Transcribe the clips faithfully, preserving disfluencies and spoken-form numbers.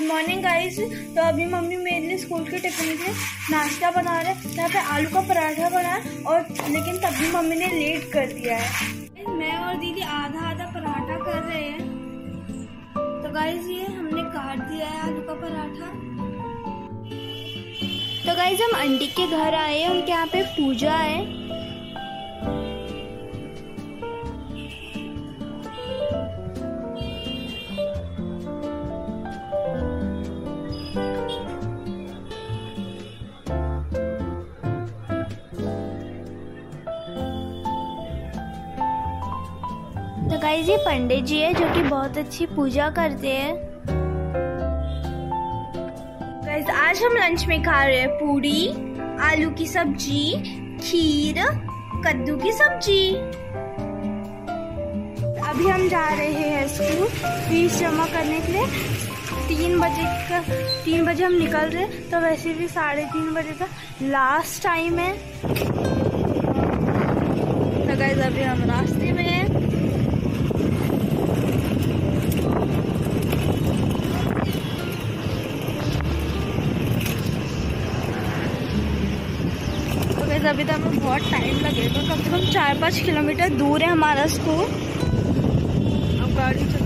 Morning guys. तो अभी mummy मेरे लिए स्कूल के टिफिन के नाश्ता बना रहे हैं। यहाँ पे आलू का पराठा बना है और लेकिन तब भी मम्मी ने लेट कर दिया है। मैं और दीदी आधा आधा पराठा कर रहे हैं। तो गाइस ये हमने काट दिया है आलू का पराठा। तो गाइस हम आंटी के घर आए हैं, उनके यहाँ पे पूजा है। तो गाइस ये पंडित जी है जो कि बहुत अच्छी पूजा करते हैं। गाइस आज हम लंच में खा रहे हैं पूरी, आलू की सब्जी, खीर, कद्दू की सब्जी। अभी हम जा रहे हैं स्कूल फीस जमा करने के लिए। तीन बजे का तीन बजे हम निकल रहे हैं, तो वैसे भी साढ़े तीन बजे तक लास्ट टाइम है। तो गाइस अभी हम रास्ते में हैं। अभी तो हमें बहुत टाइम लगेगा, कम से कम चार पाँच किलोमीटर दूर है हमारा स्कूल। अब गाड़ी चल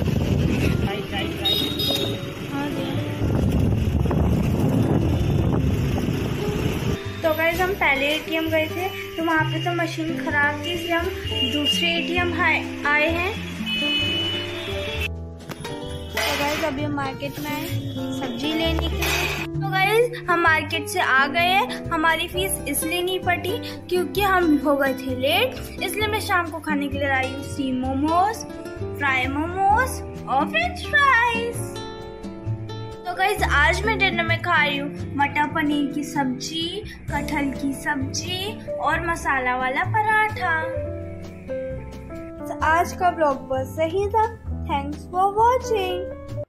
तो गाइस हम पहले एटीएम गए थे, तो वहाँ पे तो मशीन खराब थी, इसलिए हम दूसरे एटीएम आए हैं। तो गाइस अभी हम मार्केट में आए सब्जी लेने के लिए। तो गाइस हम मार्केट से आ गए हैं। हमारी फीस इसलिए नहीं पटी क्योंकि हम हो गए थे लेट, इसलिए मैं शाम को खाने के लिए लाई हूँ स्टीम मोमोज, फ्राई मोमोज और फ्रेंच फ्राइज। तो गाइस आज मैं डिनर में खा रही हूँ मटर पनीर की सब्जी, कटहल की सब्जी और मसाला वाला पराठा। तो आज का ब्लॉग बस सही था। Thanks for watching.